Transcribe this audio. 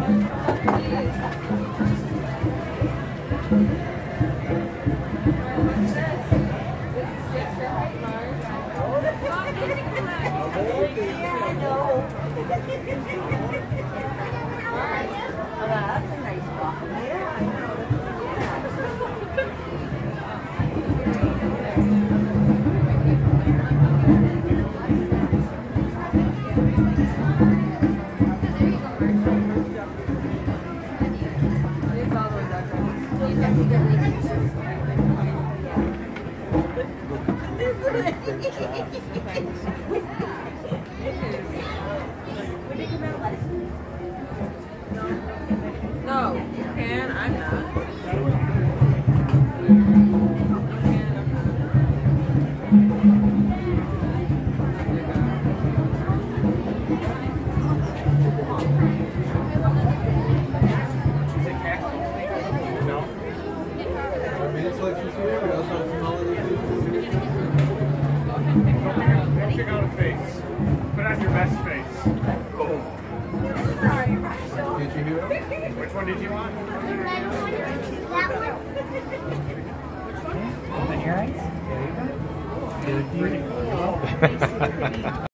No, you can. I'm not. Check out a face. Put on your best face. Boom. Did you hear him? Which one did you want? The earrings? There you go. Good.